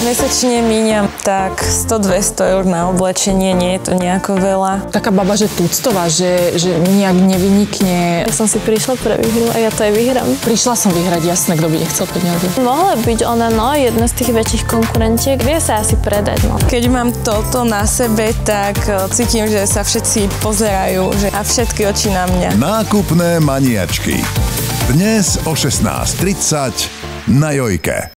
Mesačne míňam tak 100-200 eur na oblečenie, nie je to nejako veľa. Taká baba, že tuctová, že nejak nevynikne. Ja som si prišla pre výhru a ja to aj vyhrám. Prišla som vyhrať, jasné, kto by nechcel peniaze. Mohla byť ona, jedna z tých väčších konkurentiek. Vie sa asi predať, Keď mám toto na sebe, tak cítim, že sa všetci pozerajú a všetky oči na mňa. Nákupné maniačky. Dnes o 16:30 na Jojke.